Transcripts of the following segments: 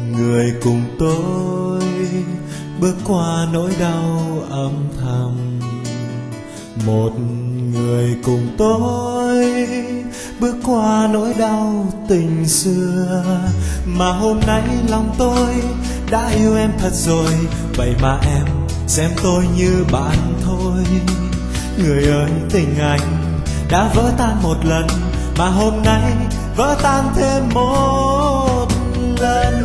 người cùng tôi bước qua nỗi đau âm thầm. Một người cùng tôi bước qua nỗi đau tình xưa, mà hôm nay lòng tôi đã yêu em thật rồi. Vậy mà em xem tôi như bạn thôi. Người ơi, tình anh đã vỡ tan một lần, mà hôm nay vỡ tan thêm một lần.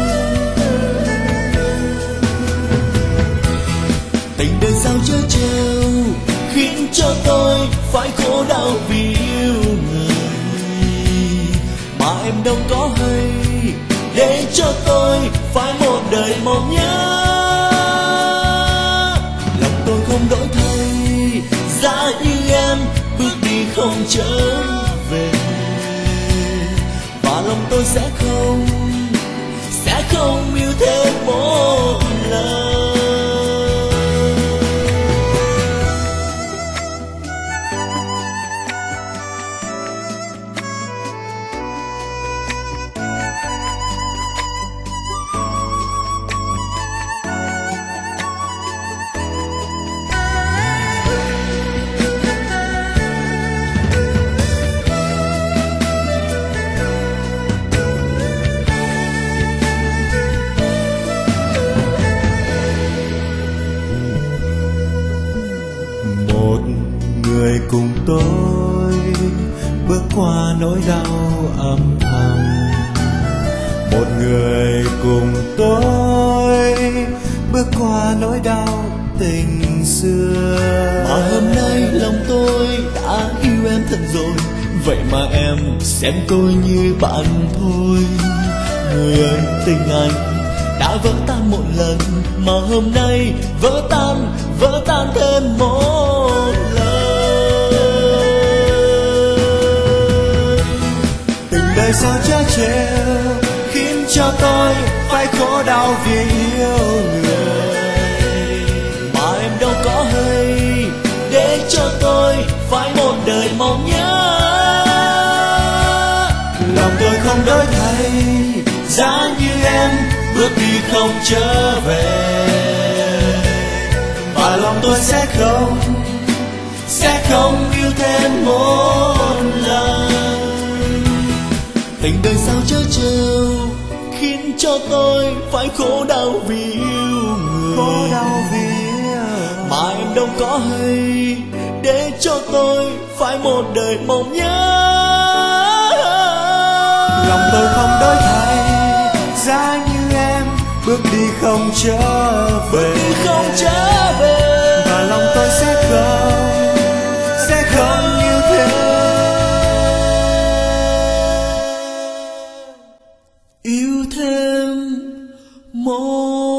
Tình đời sao chớ trêu khiến cho tôi phải khổ đau vì yêu người mà em đâu có hay, để cho tôi phải một đời mong nhớ. Lòng tôi không đổi thay, giá như em bước đi không trở về, và lòng tôi sẽ không yêu thêm một lần. Một người cùng tôi bước qua nỗi đau âm thầm. Một người cùng tôi bước qua nỗi đau tình xưa, mà hôm nay lòng tôi đã yêu em thật rồi. Vậy mà em xem tôi như bạn thôi. Người ơi, tình anh đã vỡ tan một lần, mà hôm nay vỡ tan thêm một lần. Tình đời sao chớ trêu khiến cho tôi phải khổ đau vì yêu người mà em đâu có hay, để cho tôi phải một đời mong nhớ. Lòng tôi không đổi thay, giá như em bước đi không trở về, và lòng tôi sẽ không yêu thêm một lần. Tình đời sao chớ trêu khiến cho tôi phải khổ đau vì yêu người mà em đâu có hay, để cho tôi phải một đời mong nhớ. Lòng tôi không đổi thay, giá như em bước đi không trở về, và lòng tôi sẽ không yêu thêm một